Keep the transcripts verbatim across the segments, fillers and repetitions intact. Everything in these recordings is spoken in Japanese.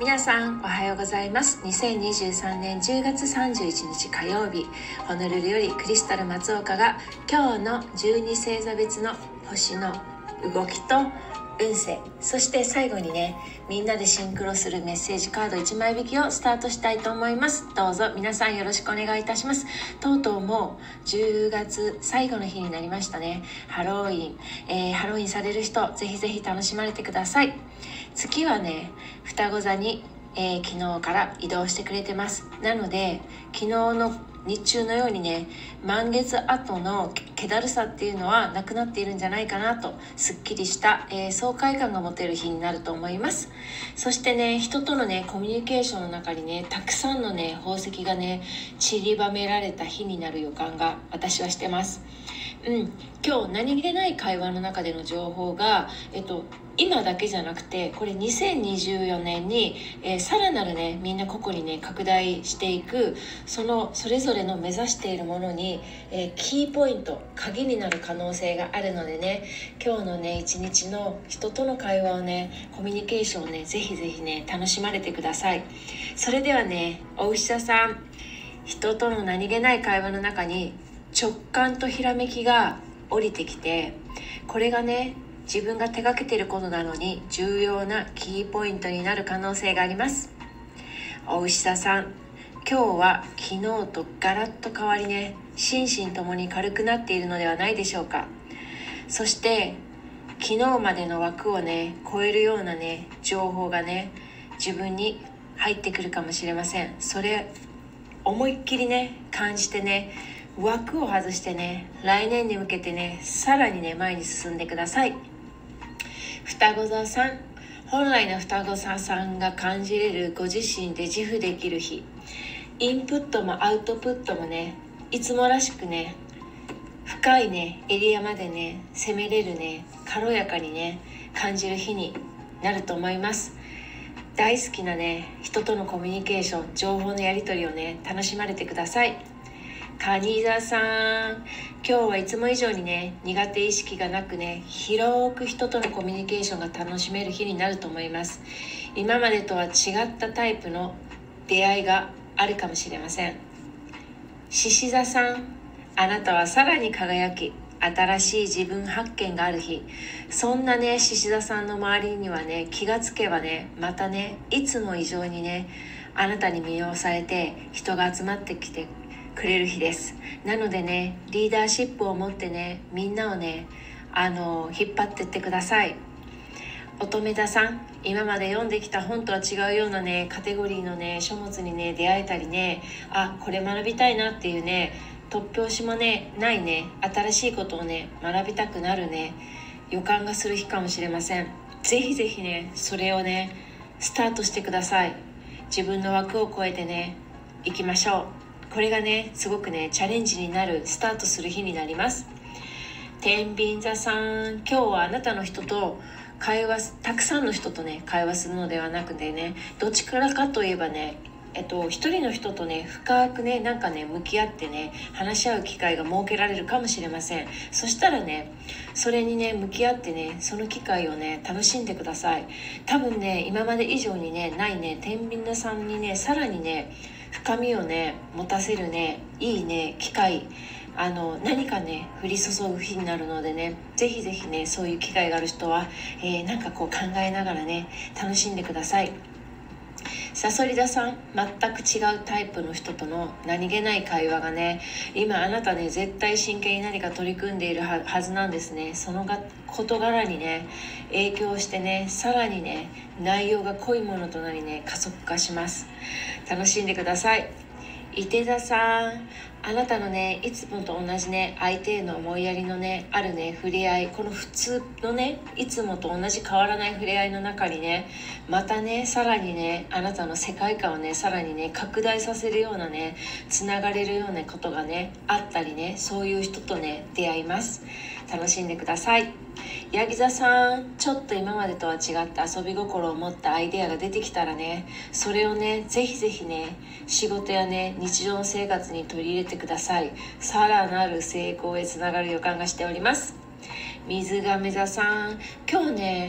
皆さんおはようございます。にせんにじゅうさんねんじゅうがつさんじゅういちにち火曜日、ホノルルよりクリスタル松岡が今日のじゅうに星座別の星の動きと運勢、そして最後にね、みんなでシンクロするメッセージカードいちまい引きをスタートしたいと思います。どうぞ皆さんよろしくお願いいたします。とうとうもうじゅうがつ最後の日になりましたね。ハロウィン、えー、ハロウィンされる人、ぜひぜひ楽しまれてください。月はね、双子座に、えー、昨日から移動してくれてます。なので昨日の日中のようにね、満月後の気だるさっていうのはなくなっているんじゃないかなと、すっきりした、えー、爽快感が持てる日になると思います。そしてね、人とのねコミュニケーションの中にね、たくさんのね宝石がね散りばめられた日になる予感が私はしてます。うん、今日何気ない会話の中での情報が、えっと、今だけじゃなくて、これにせんにじゅうよねんに、えー、さらなるね、みんな個々にね拡大していく、そのそれぞれの目指しているものに、えー、キーポイント、鍵になる可能性があるのでね、今日のね一日の人との会話をね、コミュニケーションをね、ぜひぜひね楽しまれてください。それではね、お牛座さん、人との何気ない会話の中に直感とひらめきが降りてきて、これがね自分が手がけていることなのに重要なキーポイントになる可能性があります。お牛座さん、今日は昨日とガラッと変わりね、心身ともに軽くなっているのではないでしょうか。そして昨日までの枠をね超えるようなね情報がね、自分に入ってくるかもしれません。それ思いっきりね感じてね、枠を外してね、来年に向けてね、さらにね前に進んでください。双子座さん、本来の双子座さんが感じれるご自身で自負できる日、インプットもアウトプットもね、いつもらしくね、深いねエリアまでね攻めれるね、軽やかにね感じる日になると思います。大好きなね人とのコミュニケーション、情報のやり取りをね楽しまれてください。蟹座さん、今日はいつも以上にね苦手意識がなくね、広く人とのコミュニケーションが楽しめる日になると思います。今までとは違ったタイプの出会いがあるかもしれません。獅子座さん、あなたはさらに輝き、新しい自分発見がある日。そんなね獅子座さんの周りにはね、気がつけばね、またねいつも以上にねあなたに魅了されて人が集まってきてくれる日です。なのでね、リーダーシップを持ってね、みんなをねあの引っ張ってってください。乙女座さん、今まで読んできた本とは違うようなねカテゴリーのね書物にね出会えたりね、あ、これ学びたいなっていうね突拍子もねないね新しいことをね学びたくなるね予感がする日かもしれません。ぜひぜひねそれをねスタートしてください。自分の枠を超えてね行きましょう。これがねすごくねチャレンジになる、スタートする日になります。天秤座さん、今日はあなたの人と会話、たくさんの人とね会話するのではなくてね、どっちからかといえばね、えっと一人の人とね深くねなんかね向き合ってね話し合う機会が設けられるかもしれません。そしたらねそれにね向き合ってね、その機会をね楽しんでください。多分ね今まで以上にねないね天秤座さんにねさらにね深みをね持たせるねいいね機会、あの何かね降り注ぐ日になるのでね、ぜひぜひねそういう機会がある人は、えー、なんかこう考えながらね楽しんでください。さそり座さん、全く違うタイプの人との何気ない会話がね、今あなたね絶対真剣に何か取り組んでいるはずなんですね。そのが事柄にね影響してね、さらにね内容が濃いものとなりね加速化します。楽しんでください。いて座さん、あなたのねいつもと同じね相手への思いやりのねあるね触れ合い、この普通のねいつもと同じ変わらない触れ合いの中にね、またねさらにねあなたの世界観をねさらにね拡大させるようなねつながれるようなことがねあったりね、そういう人とね出会います。楽しんでください。ヤギ座さん、ちょっと今までとは違った遊び心を持ったアイデアが出てきたらね、それをねぜひぜひね仕事やね日常の生活に取り入れてください。さらなる成功へつながる予感がしております。水亀座さん、今日ね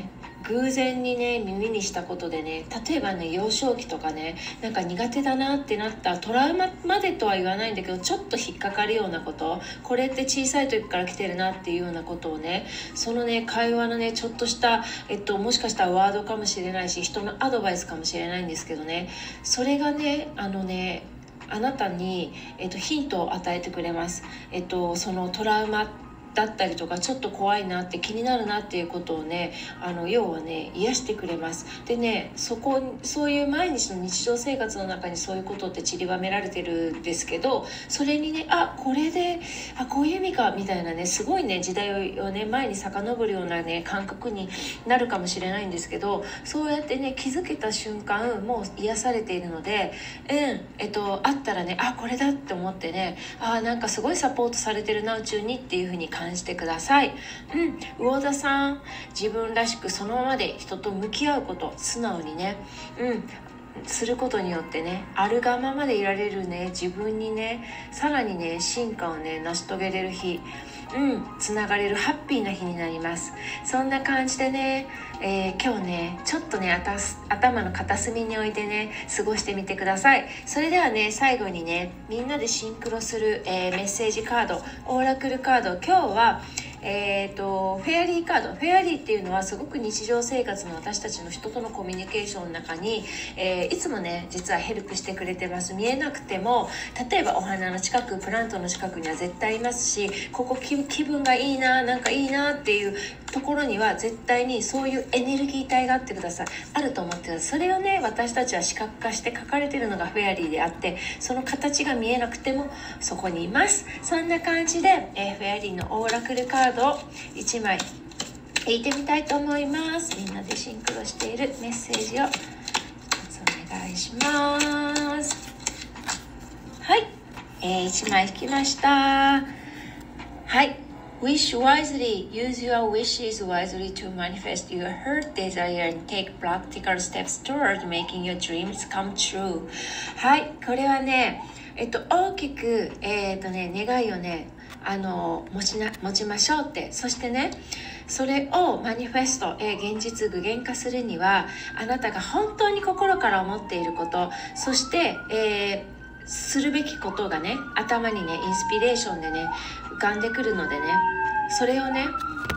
偶然にね耳にしたことでね、例えばね幼少期とかね、なんか苦手だなってなったトラウマまでとは言わないんだけど、ちょっと引っかかるようなこと、これって小さい時から来てるなっていうようなことをね、そのね会話のねちょっとした、えっと、もしかしたらワードかもしれないし、人のアドバイスかもしれないんですけどね、それがねあのねあなたに、えっと、ヒントを与えてくれます。えっと、そのトラウマだったりとか、ちょっと怖いなって気になるなっていうことをね、あの要はね癒してくれます。でね、そこそういう毎日の日常生活の中にそういうことって散りばめられてるんですけど、それにね、あこれであこういう意味かみたいなね、すごいね時代をね前に遡るようなね感覚になるかもしれないんですけど、そうやってね気づけた瞬間もう癒されているので、うんえっとあったらね、あこれだって思ってね、あなんかすごいサポートされてるな宇宙にっていう風に感じてください。うん、魚座さん、自分らしくそのままで人と向き合うこと、素直にね、うんすることによってね、あるがままでいられるね自分にね、さらにね進化をね成し遂げれる日、うんつながれるハッピーな日になります。そんな感じでね、えー、今日ねちょっとね頭の片隅に置いてね過ごしてみてください。それではね最後にねみんなでシンクロする、えー、メッセージカード、オーラクルカード、今日はえーと、フェアリーカード。フェアリーっていうのはすごく日常生活の私たちの人とのコミュニケーションの中に、えー、いつもね実はヘルプしてくれてます。見えなくても、例えばお花の近く、プラントの近くには絶対いますし、ここ 気, 気分がいいな、なんかいいなっていうところには絶対にそういうエネルギー体があってください。あると思ってください。それをね私たちは視覚化して書かれているのがフェアリーであって、その形が見えなくてもそこにいます。そんな感じで、えー、フェアリーのオーラクルカードをいちまい引いてみたいと思います。みんなでシンクロしているメッセージをお願いします。はい、えー、いちまい引きました。はい、Wish wisely. Use your wishes wisely to manifest your heart desire and take practical steps toward making your dreams come true. はい、これはね、えっと大きくえっとね願いをねあの持ちな持ちましょうって。そしてねそれをマニフェスト、えー、現実具現化するには、あなたが本当に心から思っていること、そして、えー、するべきことがね頭にねインスピレーションでね浮かんでくるのでね、それをね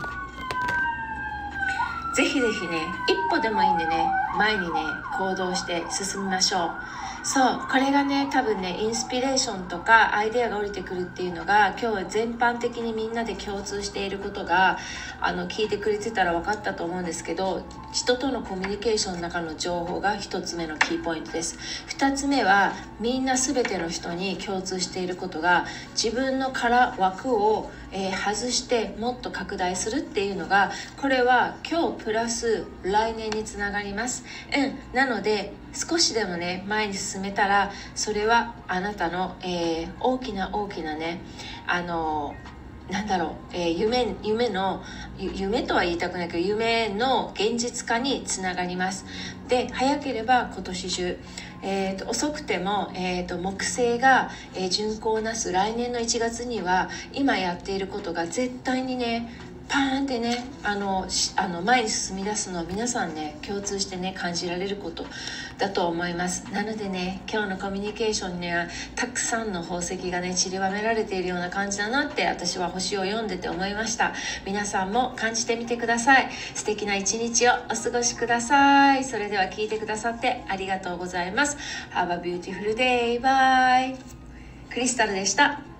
ぜひぜひね一歩でもいいんでね前にね行動して進みましょう。そうこれがね多分ねインスピレーションとかアイデアが降りてくるっていうのが、今日全般的にみんなで共通していることがあの聞いてくれてたら分かったと思うんですけど、人とのコミュニケーションの中の情報が一つ目のキーポイントです。二つ目はみんな全ての人に共通していることが、自分の殻枠を、えー、外してもっと拡大するっていうのが、これは今日プラス来年につながります。うん、なので少しでもね前に進めたら、それはあなたの、えー、大きな大きなねあのなんだろう、えー、夢夢の夢とは言いたくないけど夢の現実化につながります。で早ければ今年中、えー、と遅くても、えー、と木星が、えー、巡行をなす来年のいちがつには、今やっていることが絶対にねパーンってねあのあの前に進み出すのは皆さんね共通してね感じられることだと思います。なのでね今日のコミュニケーションにはたくさんの宝石がね散りばめられているような感じだなって私は星を読んでて思いました。皆さんも感じてみてください。素敵な一日をお過ごしください。それでは聞いてくださってありがとうございます。Have a beautiful day. Bye. クリスタルでした。